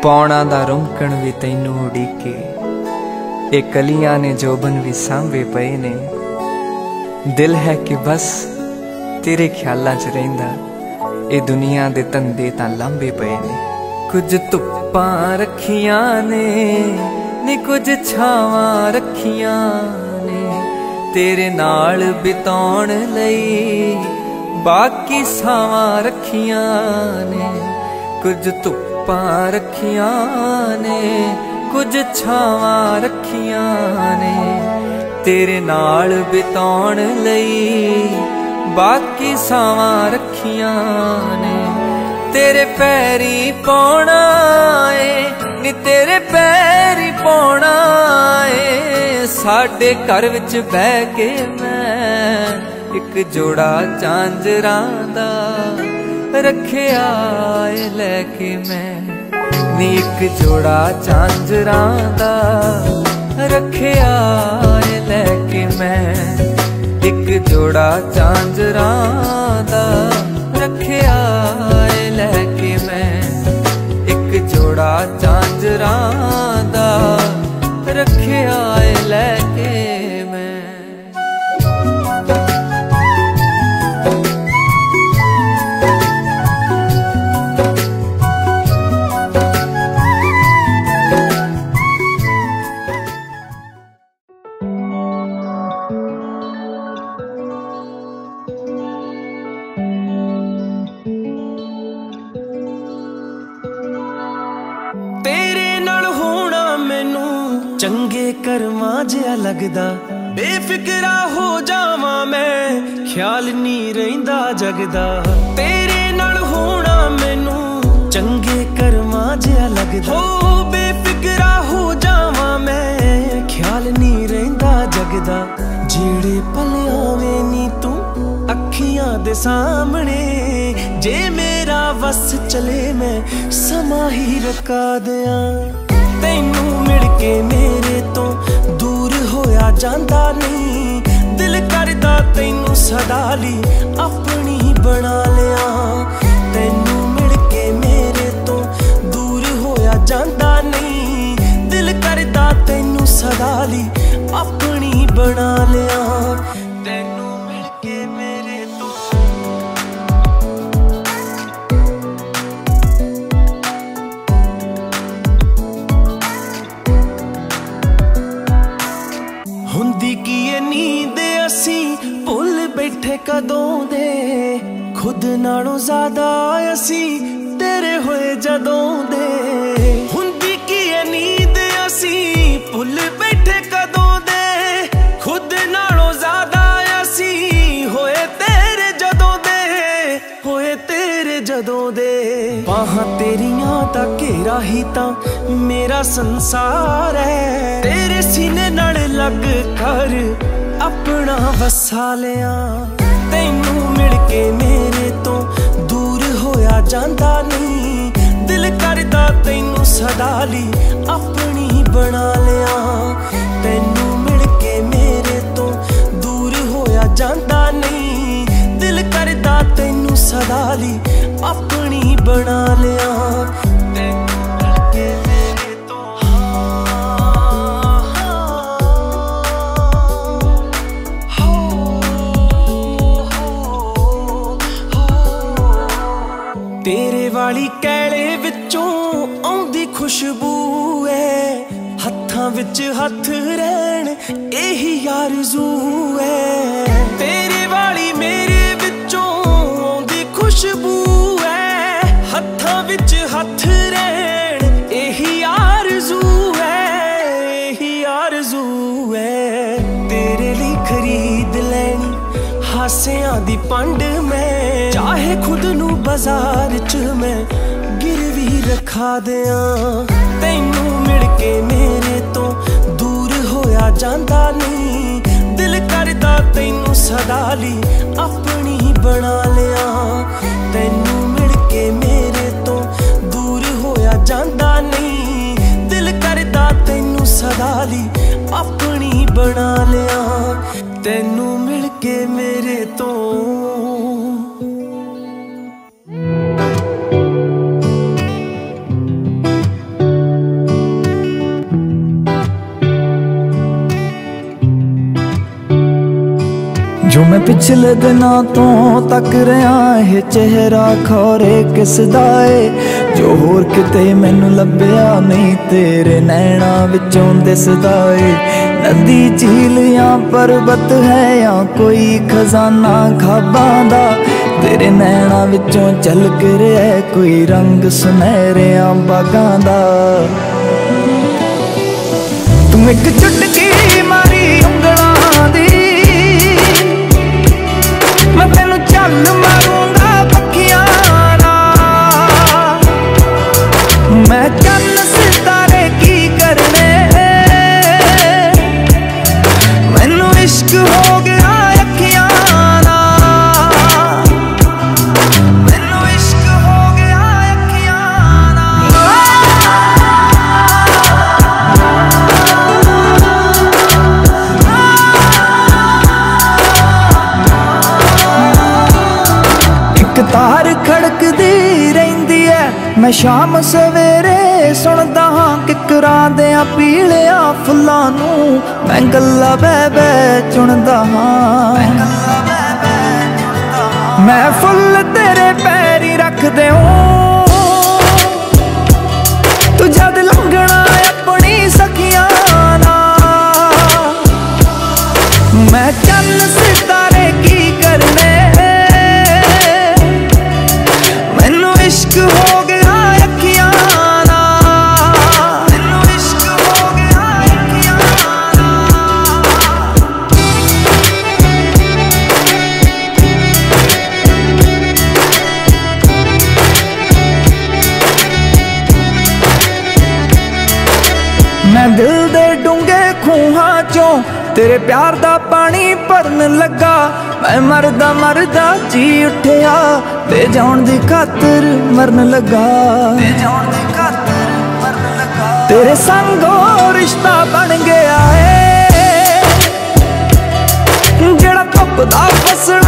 पौना दा रुमकण भी तैनू उड़ीके, ए कलियां ने जोबन भी सांभे पए ने। दिल है कि बस तेरे ख्यालां च रहिंदा, ए दुनिया दे धंधे तां लांभे पए ने। कुछ धुप्पां रखियां ने नी कुछ छावां रखियां ने, तेरे नाल बिताउण लई बाकी सावां रखियां ने। कुछ धुप्पां रखियां ने कुछ छावां रखियां ने, तेरे नाल बिताउण लई बाकी सावां रखियां ने। तेरे पैरी पौना ए नी तेरे पैरी पौना ए, साडे घर विच बह के मैं एक जोड़ा झांजरां दा रखिया ए लैके मैं। नी एक जोड़ा झांजरां दा रखिया ए लैके मैं, एक जोड़ा झांजरां दा रखिया ए लैके मैं। एक जोड़ा झांजरां दा रखिया ए लैके मैं। चंगे कर्मा जिहा लगदा, बेफिक्रा हो जावां मैं, ख्याल नी रहिंदा जगदा। तेरे नाल होना मैनू चंगे कर्मा जिहा लगदा, हो बेफिक्रा हो जावां मैं, ख्याल नी रहिंदा जगदा। जेड़े पल आवे नी तू अखियां दे सामने, जे मेरा वस चले मैं समा ही रखा दियां। तैनू मिल के मेरे तो दूर होया जांदा नहीं, दिल करदा तैनू सदा ली अपनी बना लिया। तैनू मिल के मेरे तो दूर होया जांदा नहीं, दिल करदा तैनू सदा ली अपनी बना लिया। तैनू मिल के मेरे तो हुंदी की ये नींद असी भुल बैठे कदों दे, खुद नालों ज्यादा असी तेरे होए जदों दे। हुंदी की ये नींद असी भुल बैठे कदों दे, खुद नालों ज्यादा असी होए तेरे जदों दे, होए तेरे जदों दे। बाहां तेरियां दा घेरा ही तां मेरा संसार है, तेरे सीने नाल लग कर अपना वसा लिया। तैनू मिल के मेरे तो दूर होया जांदा नहीं, दिल करदा तैनू सदा ली अपनी बना लिया। तैनू मिल के मेरे तो दूर होया जांदा नहीं, दिल करदा तैनू सदा ली अपनी बना लिया। तेरे वाली कैले विचों आउंदी खुशबू है, हत्थां विच हत्थ रहन एही आरज़ू है। तेरे वाली मेरे विचों आउंदी खुशबू है, हत्थां विच हत्थ रहन एही आरज़ू है, एही आरज़ू है। तेरे लिए खरीद लैनी हासियां दी पंड मैं, चाहे खुद नू बाजार च मैं गिरवी रखा दियां। तैनू मिल के मेरे तो दूर होया जांदा नहीं, दिल करदा तैनू सदा ली अपनी बना लिया। तैनू मिल के मेरे तो दूर होया जांदा नहीं, दिल करदा तैनू सदा ली अपनी बना लिया। तैनू मिल के मेरे तो जो मैं पिछले दिनों तो तक रहा है चेहरा खौरे किस दा है जो होर किते मैनू लभ्या नहीं तेरे नैना विचों दिसदा है। नदी झील या पर्वत है या कोई खजाना खाबां दा तेरे नैना विचों झलक रहा है कोई रंग सुनहरिया बागां दा। तू एक चुटकी मारी उंगलां दी मैं तेनू चल मारूंगा पखियां नाल। मैं चन्न सितारे की करने मैनू इश्क हो गया अखियां नाल। मैनू इश्क हो गया अखियां तार खड़कदी रहिंदी है मैं शाम सवेरे सुनदा हां किकरां देयां पीलिया फुल्लां नूं मैं गल्ला बह बह चुनदा हां। मैं फुल तेरे पैरी रख देऊं तू जद लंघना अपनी सखियां नाल। मैं चन्न सितारे की करने इश्क हो गया अखियां नाल। मैनू इश्क हो गया अखियां मैं दिल दे डूंगे खूहां चों तेरे प्यार दा पानी भरन लगा। मैं मरदा मरदा जी उठिया ते जान दी खातर मरन लगा। तेरे संगो रिश्ता बन गया है जेड़ा धुप दा फसना